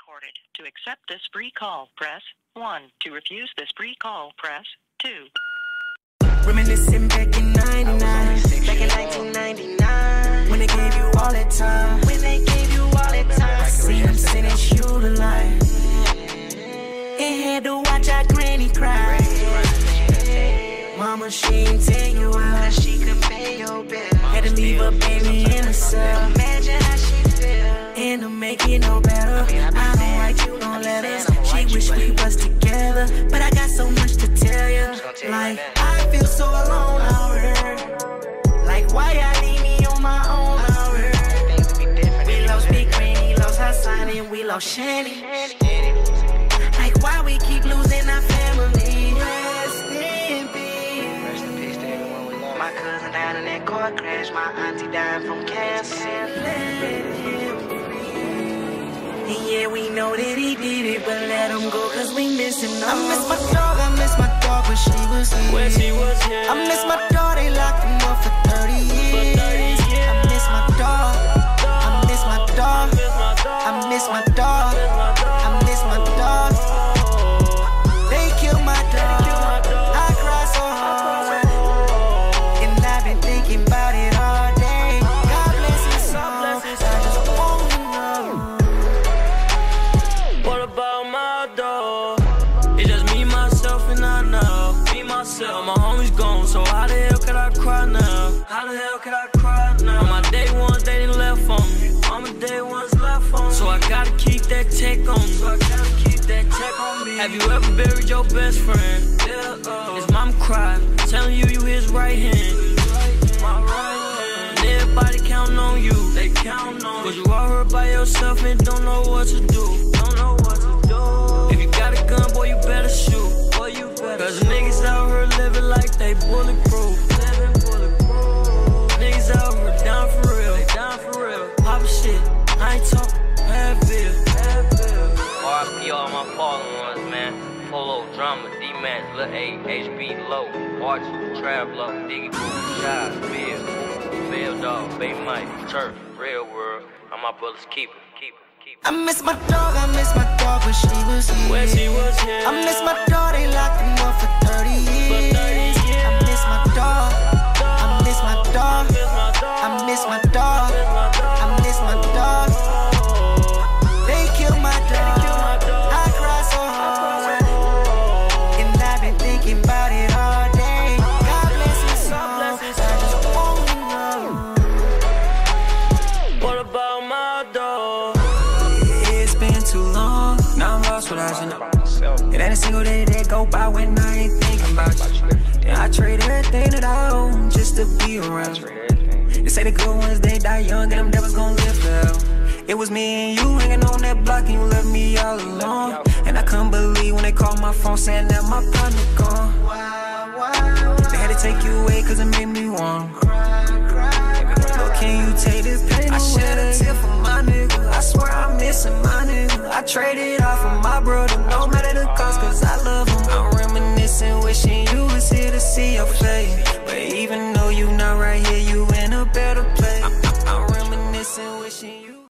recorded. To accept this free call, press 1. To refuse this free call, press 2. Reminiscing back in 99, back in 1999, when they gave you all that time, I see them sending you the line, and had to watch our granny cry. Mama, she ain't tell you how she could pay your bill. Had to leave her baby in the cell. Imagine how she feel. And to make it no better, I don't like you gon' let us. She wish we was together, but I got so much to tell you. Like, I feel so alone out here. Like, why y'all leave me on my own out here? We lost Big Granny, lost Hassan, and we lost Shanny. Like, why we keep losing our family? Rest in peace to everyone we love. My cousin died in that car crash. My auntie died from cancer. And yeah, we know that he did it, but let him go, cause we missing him. I miss my dog when she was here. I miss my dog, they locked him up for 30 years. I miss my dog, I miss my dog, I miss my dog, I miss my dog. They killed my dog, I cry so hard, and I've been thinking about it all day. God bless his soul, I just wanna know. What about my dog? It's just me, myself, and I know. Me, myself, my homies gone, so how the hell could I cry now? How the hell could I cry now? On my day ones, they didn't left on me. On my day ones left on me. So I gotta keep that tech on me. Have you ever buried your best friend? Yeah, his mom cried, telling you his right hand. My right hand. And everybody counting on you. They counting on you. Cause you all hurt by yourself and don't know what to do. If you got a gun, boy, you better shoot. Cause niggas out here living like they bulletproof. Niggas out here down for real. Pop shit, I ain't talking Advil. RIP all my fallen ones, man. Polo, Drama, D-Max, Lil A, HB, Low, Archie, Trav, Low, Diggy, Boo, Shy, Bill Dog, Bay Mike, Turf, Real World. All my brothers keep it. I miss my dog when she was here. I miss my dog, they locked him up for 30 years. I miss my dog, I miss my dog, I miss my dog, I miss my dog. They killed my dog, I cry so hard, and I've been thinking about it all day. God bless his soul, I just wanna know. What about my dog? It's been too long, now I'm lost without you know. It ain't a single day that go by when I ain't thinking about you. Then I trade everything that I own just to be around you. They say the good ones, they die young, and them devils gon' live forever. It was me and you hanging on that block and you left me all alone. And I couldn't believe when they called my phone saying that my partner gone. They had to take you away cause it made me wanna cry. Lord, can you take this pain away? I shed a tear for my nigga, I swear I'm missing my nigga. I traded off for my brother.